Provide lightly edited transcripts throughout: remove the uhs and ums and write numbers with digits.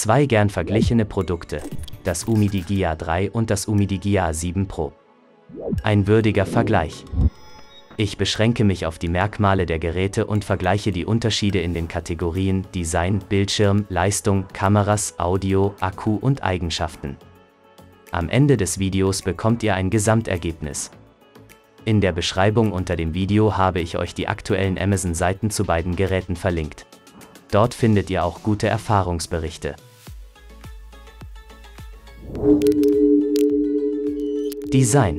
Zwei gern verglichene Produkte, das UMIDII A3 und das UMIDII A7 Pro. Ein würdiger Vergleich. Ich beschränke mich auf die Merkmale der Geräte und vergleiche die Unterschiede in den Kategorien Design, Bildschirm, Leistung, Kameras, Audio, Akku und Eigenschaften. Am Ende des Videos bekommt ihr ein Gesamtergebnis. In der Beschreibung unter dem Video habe ich euch die aktuellen Amazon-Seiten zu beiden Geräten verlinkt. Dort findet ihr auch gute Erfahrungsberichte. Design.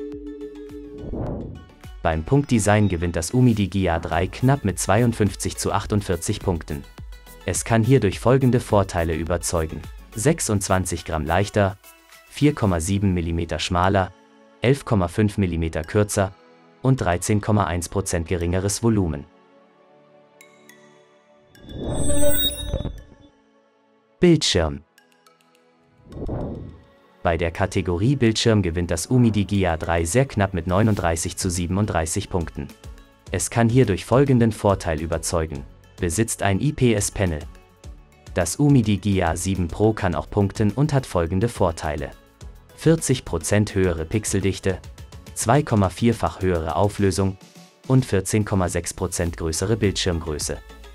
Beim Punkt Design gewinnt das UMIDII A3 knapp mit 52:48 Punkten. Es kann hier durch folgende Vorteile überzeugen: 26 Gramm leichter, 4,7 mm schmaler, 11,5 mm kürzer und 13,1% geringeres Volumen. Bildschirm. Bei der Kategorie Bildschirm gewinnt das UMIDII A3 sehr knapp mit 39:37 Punkten. Es kann hier durch folgenden Vorteil überzeugen: besitzt ein IPS-Panel. Das UMIDII A7 Pro kann auch punkten und hat folgende Vorteile: 40% höhere Pixeldichte, 2,4-fach höhere Auflösung und 14,6% größere Bildschirmgröße.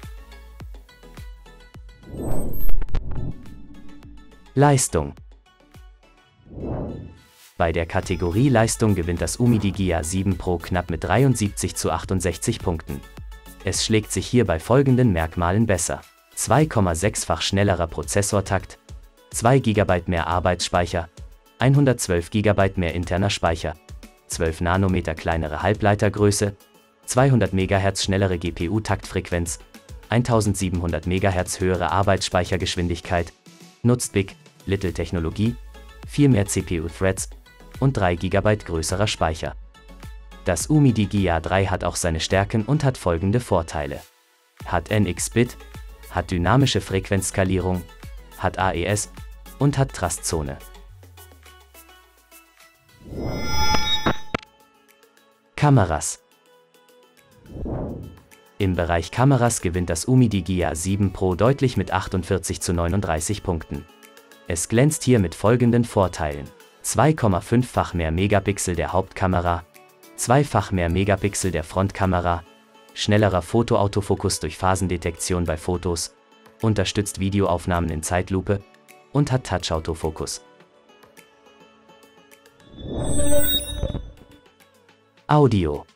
Leistung. Bei der Kategorie Leistung gewinnt das UMIDII A7 Pro knapp mit 73:68 Punkten. Es schlägt sich hier bei folgenden Merkmalen besser: 2,6-fach schnellerer Prozessortakt, 2 GB mehr Arbeitsspeicher, 112 GB mehr interner Speicher, 12 Nanometer kleinere Halbleitergröße, 200 MHz schnellere GPU-Taktfrequenz, 1700 MHz höhere Arbeitsspeichergeschwindigkeit, nutzt Big. LITTLE-Technologie, 4 mehr CPU-Threads und 3 GB größerer Speicher. Das UMIDII A3 hat auch seine Stärken und hat folgende Vorteile: hat NX-Bit, hat dynamische Frequenzskalierung, hat AES und hat Trustzone. Kameras. Im Bereich Kameras gewinnt das UMIDII A7 Pro deutlich mit 48:39 Punkten. Es glänzt hier mit folgenden Vorteilen: 2,5-fach mehr Megapixel der Hauptkamera, 2-fach mehr Megapixel der Frontkamera, schnellerer Fotoautofokus durch Phasendetektion bei Fotos, unterstützt Videoaufnahmen in Zeitlupe und hat Touch-Autofokus. Audio.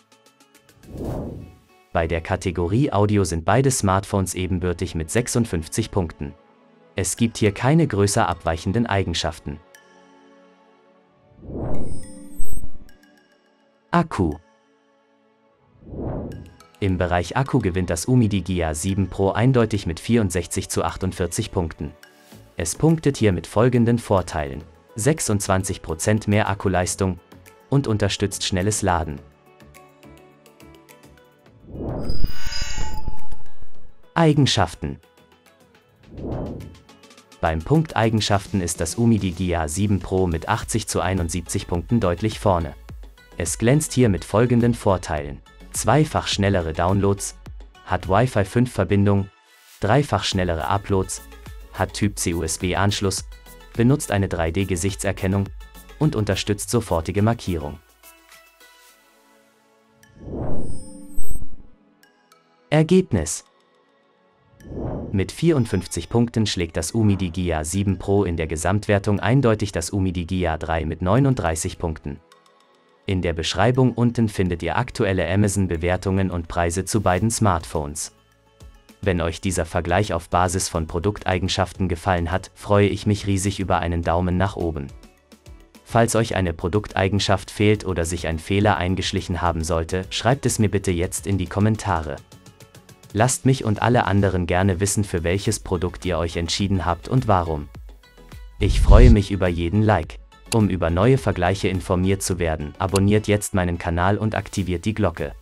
Bei der Kategorie Audio sind beide Smartphones ebenbürtig mit 56 Punkten. Es gibt hier keine größer abweichenden Eigenschaften. Akku. Im Bereich Akku gewinnt das UMIDII A7 Pro eindeutig mit 64:48 Punkten. Es punktet hier mit folgenden Vorteilen: 26% mehr Akkuleistung und unterstützt schnelles Laden. Eigenschaften. Beim Punkt Eigenschaften ist das UMIDII A7 Pro mit 80:71 Punkten deutlich vorne. Es glänzt hier mit folgenden Vorteilen: zweifach schnellere Downloads, hat Wi-Fi 5 Verbindung, dreifach schnellere Uploads, hat Typ-C USB-Anschluss, benutzt eine 3D-Gesichtserkennung und unterstützt sofortige Markierung. Ergebnis. Mit 54 Punkten schlägt das UMIDII A7 Pro in der Gesamtwertung eindeutig das UMIDII A3 mit 39 Punkten. In der Beschreibung unten findet ihr aktuelle Amazon-Bewertungen und Preise zu beiden Smartphones. Wenn euch dieser Vergleich auf Basis von Produkteigenschaften gefallen hat, freue ich mich riesig über einen Daumen nach oben. Falls euch eine Produkteigenschaft fehlt oder sich ein Fehler eingeschlichen haben sollte, schreibt es mir bitte jetzt in die Kommentare. Lasst mich und alle anderen gerne wissen, für welches Produkt ihr euch entschieden habt und warum. Ich freue mich über jeden Like. Um über neue Vergleiche informiert zu werden, abonniert jetzt meinen Kanal und aktiviert die Glocke.